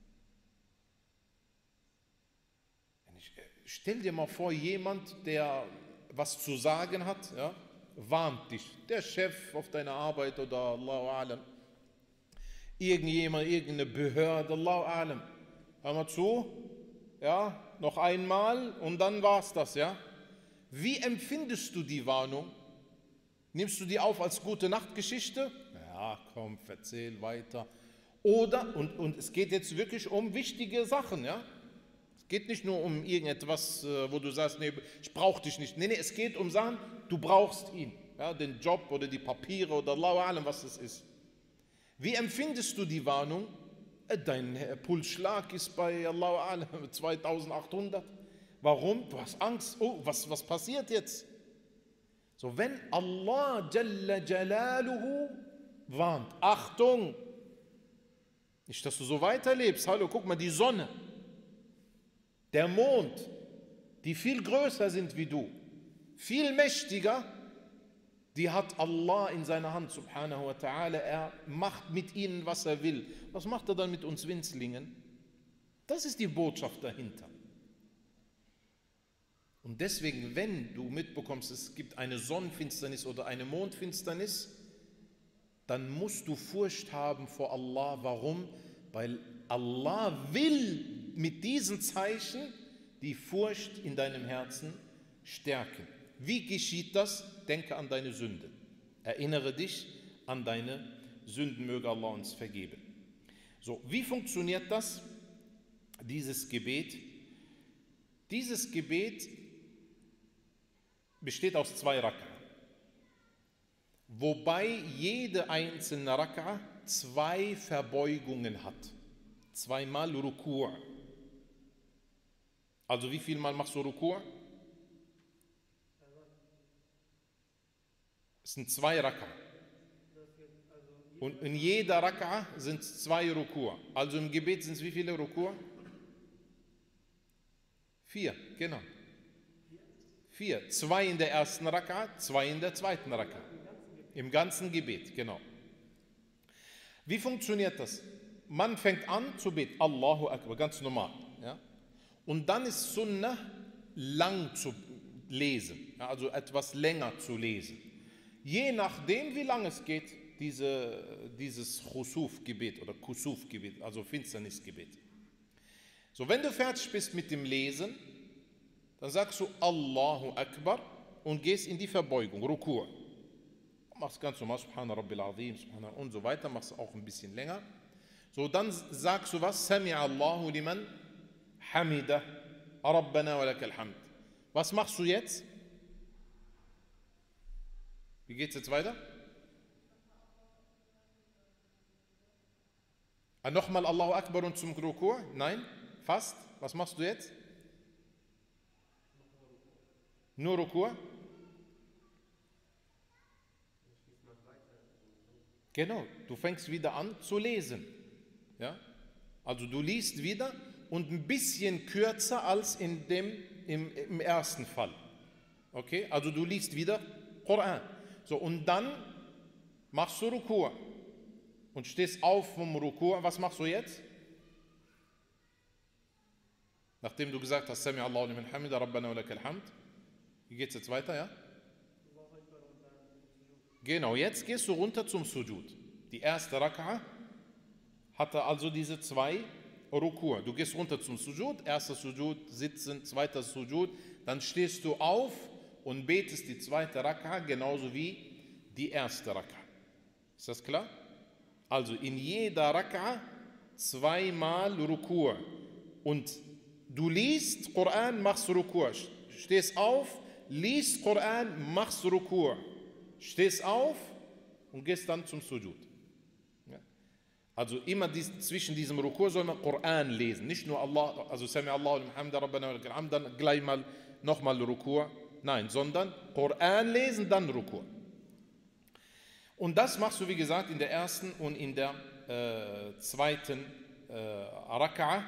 Stell dir mal vor, jemand, der was zu sagen hat, ja, warnt dich. Der Chef auf deiner Arbeit oder Allahu a'lam. Irgendjemand, irgendeine Behörde, Allahu a'lam. Hör mal zu, ja, noch einmal und dann war's das, ja. Wie empfindest du die Warnung? Nimmst du die auf als gute Nachtgeschichte? Ja, komm, erzähl weiter. Oder, und, und es geht jetzt wirklich um wichtige Sachen, ja. Es geht nicht nur um irgendetwas, wo du sagst, nee, ich brauche dich nicht. Nee, nee, es geht um Sachen, du brauchst ihn. Ja, den Job oder die Papiere oder Allahu a'lam, was es ist. Wie empfindest du die Warnung? Dein Pulsschlag ist bei Allahu a'lam zweitausendachthundert. Warum? Du hast Angst. Oh, was, was passiert jetzt? So, wenn Allah Jalla Jalaluhu warnt, Achtung, nicht, dass du so weiterlebst. Hallo, guck mal, die Sonne, der Mond, die viel größer sind wie du, viel mächtiger, die hat Allah in seiner Hand, subhanahu wa ta'ala. Er macht mit ihnen, was er will. Was macht er dann mit uns Winzlingen? Das ist die Botschaft dahinter. Und deswegen, wenn du mitbekommst, es gibt eine Sonnenfinsternis oder eine Mondfinsternis, dann musst du Furcht haben vor Allah. Warum? Weil Allah will mit diesen Zeichen die Furcht in deinem Herzen stärken. Wie geschieht das? Denke an deine Sünden. Erinnere dich an deine Sünden, möge Allah uns vergeben. So, wie funktioniert das? Dieses Gebet. Dieses Gebet besteht aus zwei Rak'a. Wobei jede einzelne Rak'a zwei Verbeugungen hat. Zweimal Ruku'. Also wie viel Mal machst du Ruku'? Es sind zwei Rak'a. Und in jeder Rak'a sind es zwei Ruku'. Also im Gebet sind es wie viele Ruku'? Vier, genau. Vier. Zwei in der ersten Rak'a, zwei in der zweiten Rak'a. Im ganzen Gebet, genau. Wie funktioniert das? Man fängt an zu beten, Allahu Akbar, ganz normal. Ja? Und dann ist Sunnah, lang zu lesen, ja, also etwas länger zu lesen. Je nachdem, wie lange es geht, diese, dieses Khusuf-Gebet oder Kusuf-Gebet, also Finsternisgebet. So, wenn du fertig bist mit dem Lesen, dann sagst du Allahu Akbar und gehst in die Verbeugung, Ruku'. Machst ganz normal, Subhana Rabbil Azim, Subhana und so weiter, machst auch ein bisschen länger. So, dann sagst du was? Sami'a Allahu liman hamida, Rabbana wa lakal hamd. Was machst du jetzt? Wie geht es jetzt weiter? Ah, nochmal Allahu Akbar und zum Ruku'? Nein, fast. Was machst du jetzt? Nur Ruku'? Genau, du fängst wieder an zu lesen. Ja? Also du liest wieder und ein bisschen kürzer als in dem, im, im ersten Fall. Okay, also du liest wieder Koran. So, und dann machst du Ruku' und stehst auf vom Ruku'. Was machst du jetzt? Nachdem du gesagt hast, Sami Allahu liman hamida, Rabbana wa lakal hamd. Wie geht es jetzt weiter, ja? Genau, jetzt gehst du runter zum Sujud. Die erste Raka'a hatte also diese zwei Ruku'. Du gehst runter zum Sujud, erster Sujud, sitzen, zweiter Sujud, dann stehst du auf und betest die zweite Raka'a genauso wie die erste Raka'a. Ist das klar? Also in jeder Raka'a zweimal Ruku'. Und du liest Koran, machst Ruku'. Stehst auf, liest Koran, machst Ruku'. Stehst auf und gehst dann zum Sujud. Ja? Also immer dies, zwischen diesem Ruku' soll man Koran lesen. Nicht nur Allah, also Sami Allahu liman hamida, Rabbana wa lakal hamd, dann gleich mal nochmal Ruku'. Nein, sondern Koran lesen, dann Ruku'. Und das machst du, wie gesagt, in der ersten und in der äh, zweiten äh, Raka'a.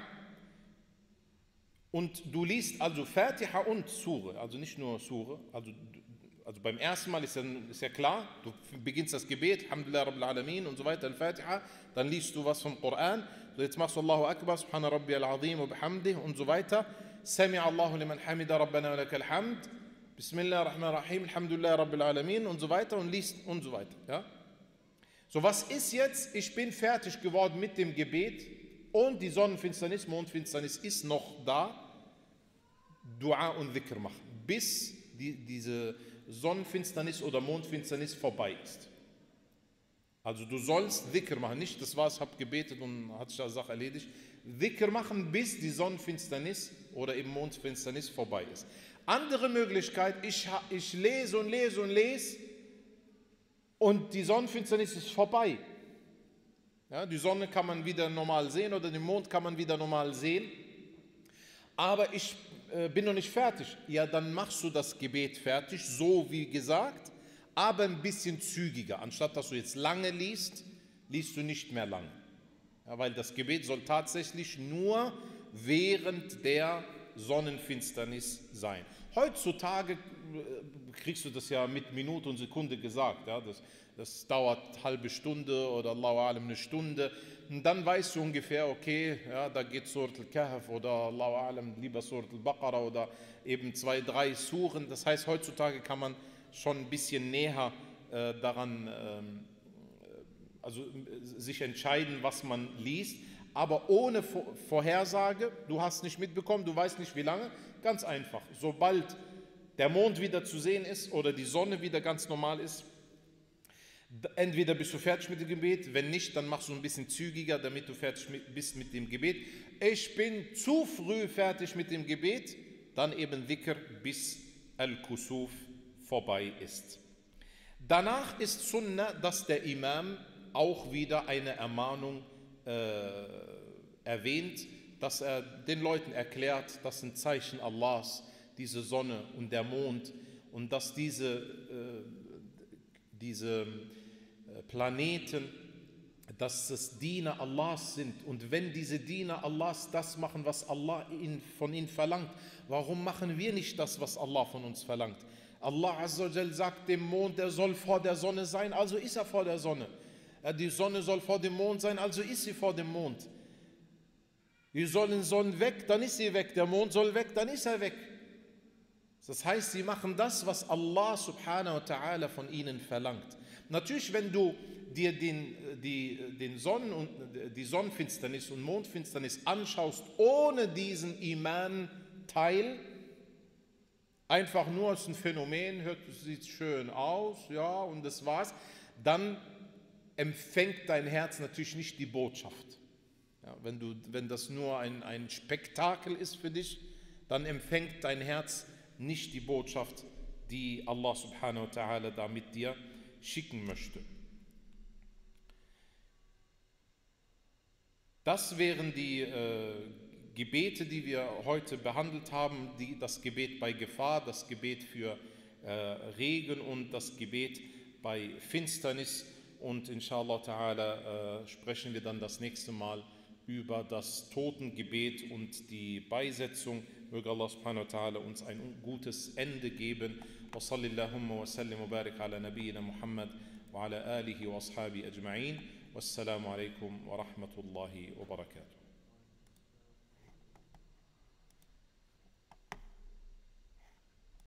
Und du liest also Fatiha und Sure, also nicht nur Sure. Also, also beim ersten Mal ist ja, ist ja klar, du beginnst das Gebet, Alhamdulillah Rabbil Alamin und so weiter, in Fatiha, dann liest du was vom Koran. So, jetzt machst du Allahu Akbar, Subhana Rabbi al-Azim wa bihamdih und so weiter. Sami Allahu liman hamida, Rabbana wa lakal hamd. Bismillah ar-Rahman ar-Rahim, Alhamdulillah Rabbil Alamin und so weiter und liest und so weiter. Ja? So, was ist jetzt? Ich bin fertig geworden mit dem Gebet und die Sonnenfinsternis, Mondfinsternis ist noch da. Dua und Dhikr machen, bis die, diese Sonnenfinsternis oder Mondfinsternis vorbei ist. Also du sollst Dhikr machen, nicht das war's, hab gebetet und hat sich die Sache erledigt. Dhikr machen, bis die Sonnenfinsternis oder eben Mondfinsternis vorbei ist. Andere Möglichkeit, ich, ich lese und lese und lese und die Sonnenfinsternis ist vorbei. Ja, die Sonne kann man wieder normal sehen oder den Mond kann man wieder normal sehen. Aber ich äh, bin noch nicht fertig. Ja, dann machst du das Gebet fertig, so wie gesagt, aber ein bisschen zügiger. Anstatt dass du jetzt lange liest, liest du nicht mehr lang. Ja, weil das Gebet soll tatsächlich nur während der Sonnenfinsternis sein. Heutzutage kriegst du das ja mit Minute und Sekunde gesagt. Ja, das, das dauert eine halbe Stunde oder Allahu Alam eine Stunde. Und dann weißt du ungefähr, okay, ja, da geht Surat al-Kahf oder Allahu Alam lieber Surat al-Baqarah oder eben zwei, drei Suren. Das heißt, heutzutage kann man schon ein bisschen näher äh, daran, äh, also äh, sich entscheiden, was man liest. Aber ohne Vorhersage, du hast nicht mitbekommen, du weißt nicht wie lange, ganz einfach. Sobald der Mond wieder zu sehen ist oder die Sonne wieder ganz normal ist, entweder bist du fertig mit dem Gebet, wenn nicht, dann machst du ein bisschen zügiger, damit du fertig bist mit dem Gebet. Ich bin zu früh fertig mit dem Gebet, dann eben Dhikr, bis Al-Kusuf vorbei ist. Danach ist Sunnah, dass der Imam auch wieder eine Ermahnung äh, erwähnt, dass er den Leuten erklärt, das sind Zeichen Allahs, diese Sonne und der Mond, und dass diese, äh, diese Planeten, dass es Diener Allahs sind. Und wenn diese Diener Allahs das machen, was Allah von ihnen verlangt, warum machen wir nicht das, was Allah von uns verlangt? Allah Azza wa Jal sagt dem Mond, er soll vor der Sonne sein, also ist er vor der Sonne. Die Sonne soll vor dem Mond sein, also ist sie vor dem Mond. Die Sonne soll weg, dann ist sie weg. Der Mond soll weg, dann ist er weg. Das heißt, sie machen das, was Allah subhanahu wa ta'ala von ihnen verlangt. Natürlich, wenn du dir den, die, den Sonnen und, die Sonnenfinsternis und Mondfinsternis anschaust, ohne diesen Iman-Teil, einfach nur als ein Phänomen, hört, sieht schön aus, ja, und das war's, dann empfängt dein Herz natürlich nicht die Botschaft. Ja, wenn, du, wenn das nur ein, ein Spektakel ist für dich, dann empfängt dein Herz nicht die Botschaft, die Allah subhanahu wa ta'ala da mit dir schicken möchte. Das wären die äh, Gebete, die wir heute behandelt haben, die, das Gebet bei Gefahr, das Gebet für äh, Regen und das Gebet bei Finsternis. und inshallah ta'ala äh, sprechen wir dann das nächste Mal über das Totengebet und die Beisetzung. Möge Allah subhanahu wa ta'ala uns ein gutes Ende geben. Wa sallallahu wa sallim wa barik ala nabiyyina Muhammad wa ala alihi wa ashabi ajma'in. Wassalamu alaikum wa rahmatullahi wa barakatuh.